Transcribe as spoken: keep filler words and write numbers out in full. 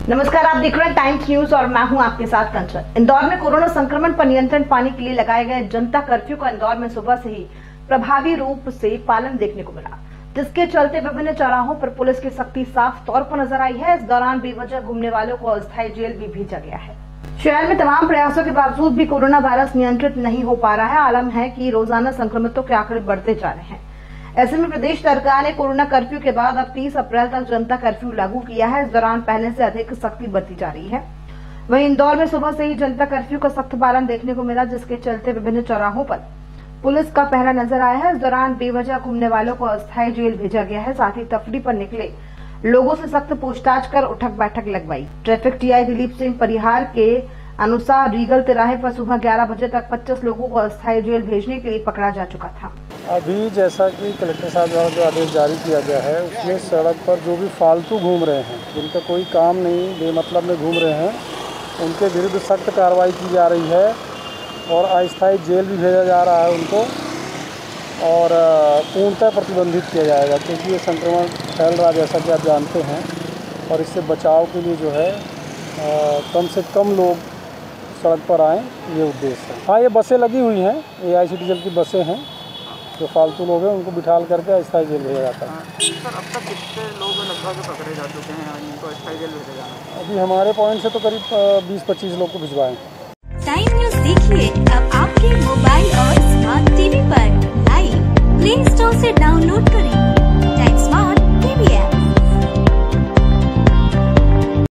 नमस्कार, आप देख रहे हैं टाइम्स न्यूज और मैं हूं आपके साथ कंचन। इंदौर में कोरोना संक्रमण पर नियंत्रण पाने के लिए लगाए गए जनता कर्फ्यू का इंदौर में सुबह से ही प्रभावी रूप से पालन देखने को मिला, जिसके चलते विभिन्न चौराहों पर पुलिस की सख्ती साफ तौर पर नजर आई है। इस दौरान बेवजह घूमने वालों को अस्थायी जेल भी भेजा गया है। शहर में तमाम प्रयासों के बावजूद भी कोरोना वायरस नियंत्रित नहीं हो पा रहा है। आलम है कि रोजाना संक्रमितों के आंकड़े बढ़ते जा रहे हैं। ऐसे में प्रदेश सरकार ने कोरोना कर्फ्यू के बाद अब तीस अप्रैल तक जनता कर्फ्यू लागू किया है। इस दौरान पहले से अधिक सख्ती बरती जा रही है। वहीं इंदौर में सुबह से ही जनता कर्फ्यू का सख्त पालन देखने को मिला, जिसके चलते विभिन्न चौराहों पर पुलिस का पहरा नजर आया है। इस दौरान बेवजह घूमने वालों को अस्थायी जेल भेजा गया है। साथ ही तफरी पर निकले लोगों से सख्त पूछताछ कर उठक बैठक लगवाई। ट्रैफिक टीआई दिलीप सिंह परिहार के अनुसार रीगल तिराहे पर सुबह ग्यारह बजे तक पच्चीस लोगों को अस्थायी जेल भेजने के लिए पकड़ा जा चुका था। अभी जैसा कि कलेक्टर साहब द्वारा जो आदेश जारी किया गया है, उसमें सड़क पर जो भी फालतू घूम रहे हैं, जिनका कोई काम नहीं, बेमतलब में घूम रहे हैं, उनके विरुद्ध सख्त कार्रवाई की जा रही है और अस्थायी जेल भी भेजा जा रहा है उनको, और पूर्णतः प्रतिबंधित किया जाएगा, क्योंकि ये संक्रमण फैल रहा है जैसा कि आप जानते हैं। और इससे बचाव के लिए जो है आ, कम से कम लोग सड़क पर आएँ, ये उद्देश्य है। हाँ, ये बसें लगी हुई हैं, ए आई सी डीजल की बसें हैं। जो फालतू लोग हैं उनको बिठाल करके अस्थायी जेल भेजा जाता है। सर, अब तक कितने लोग लगभग पकड़े जा चुके हैं, इनको अस्थायी जेल भेजा जाना है? अभी हमारे पॉइंट से तो करीब बीस पच्चीस लोग को भिजवाएं। टाइम न्यूज देखिए अब आपके मोबाइल और स्मार्ट टीवी पर लाइव प्ले स्टोर से डाउनलोड करें टाइम स्मार्ट टीवी ऐप।